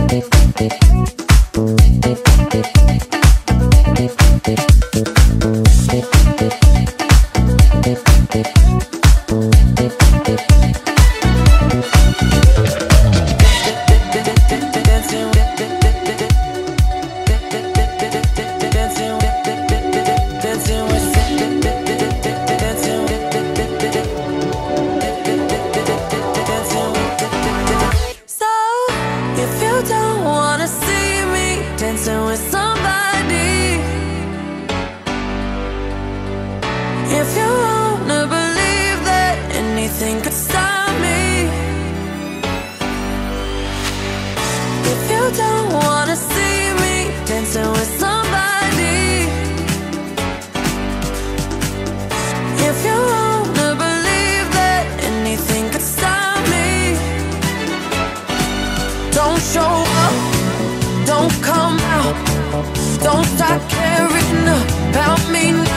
If you wanna believe that anything could stop me, if you don't wanna see me dancing with somebody, if you wanna believe that anything could stop me, don't show up, don't come out, don't start caring about me.